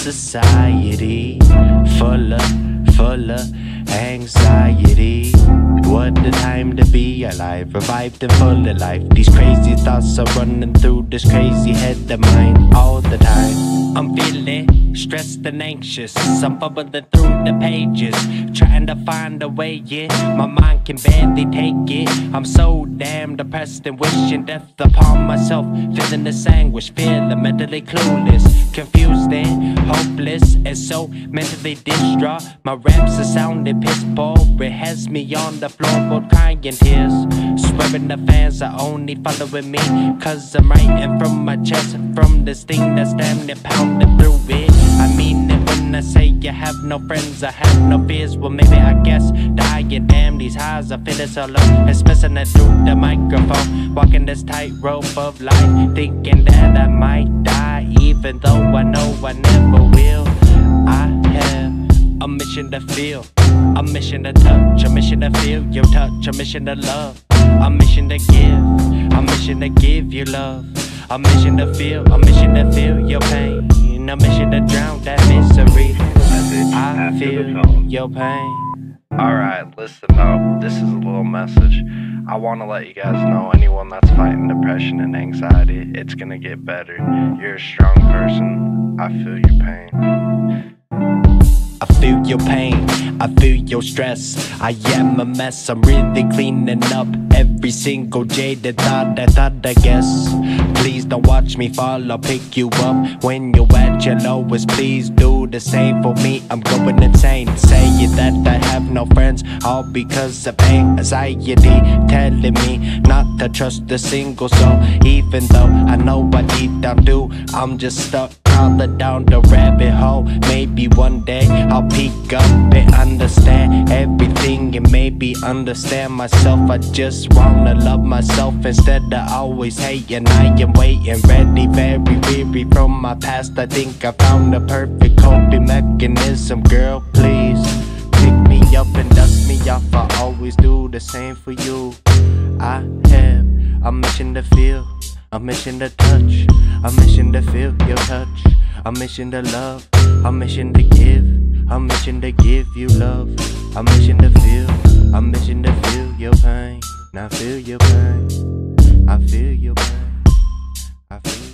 society full of anxiety. What a time to be alive, revived and full of life. These crazy thoughts are running through this crazy head of mine all the time. I'm feeling stressed and anxious, I'm fumbling through the pages, trying to find a way, yeah, my mind can barely take it. I'm so damn depressed and wishing death upon myself, feeling this anguish, feeling mentally clueless, confused and hopeless, and so mentally distraught. My raps are sounding piss poor, it has me on the floorboard crying tears, swearing the fans are only following me cause I'm writing from my chest, from this thing that's damn near pounding through it. I mean it when I say you have no friends, I have no fears. Well maybe I guess dying, damn these highs I feel it so low, expressing it through the microphone, walking this tightrope of life, thinking that I might die, even though I know I never will. I have a mission to feel, a mission to touch, a mission to feel your touch, a mission to love, a mission to give, a mission to give you love, a mission to feel your pain, a mission to drown that misery. I feel your pain. Alright, listen up, this is a little message. I want to let you guys know, anyone that's fighting depression and anxiety, it's gonna get better. You're a strong person. I feel your pain. I feel your pain, I feel your stress. I am a mess, I'm really cleaning up every single jaded thought I guess. Please don't watch me fall, I'll pick you up when you're at your lowest. Please do the same for me, I'm going insane. Saying that I have no friends, all because of anxiety, telling me not to trust a single soul, even though I know I deep down do. I'm just stuck crawling down the rabbit hole. Maybe one day I'll peek up and understand everything, and maybe understand myself. I just wanna love myself instead of always hating. I am waiting, ready, very weary from my past. I think I found the perfect coping mechanism. Girl, please pick me up and dust me off. I always do the same for you. I have a mission to feel, a mission to touch, a mission to feel your touch, a mission to love, a mission to give, a mission to give you love, a mission to feel your pain. I feel your pain, I feel your pain, I feel